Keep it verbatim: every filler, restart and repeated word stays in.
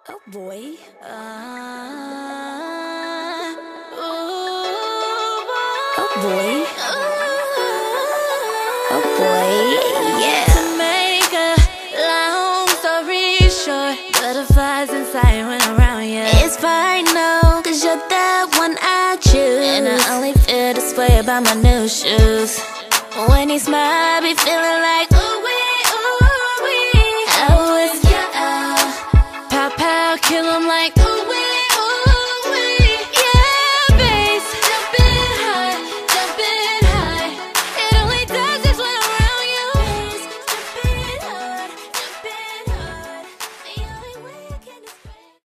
Oh boy. Uh, oh boy. Oh boy. Yeah. To make a long story short, butterflies inside when I'm around you. It's fine, no, cause you're the one I choose. And I only feel this way about my new shoes. When he smile, I be feeling like ooh wee, ooh wee. I was yeah, pow pow, kill him like